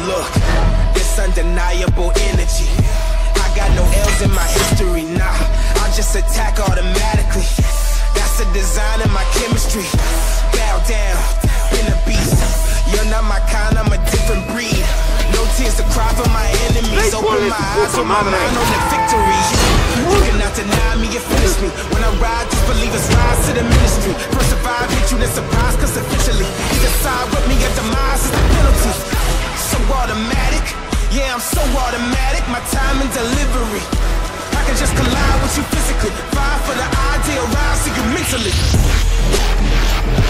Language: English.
Look, this undeniable energy. I got no L's in my history, nah. I just attack automatically. That's the design of my chemistry. Bow down, been a beast. You're not my kind, I'm a different breed. No tears to cry for my enemies. Open my eyes, on my mind on the victory. You cannot deny me, it finished me. When I ride, just believe it's rise to the ministry. First survive, hit you, then surprise, cause officially either side with me, your demise is the penalty. So automatic, yeah, I'm so automatic. My time and delivery, I can just collide with you physically. Fight for the ideal, rise to you mentally.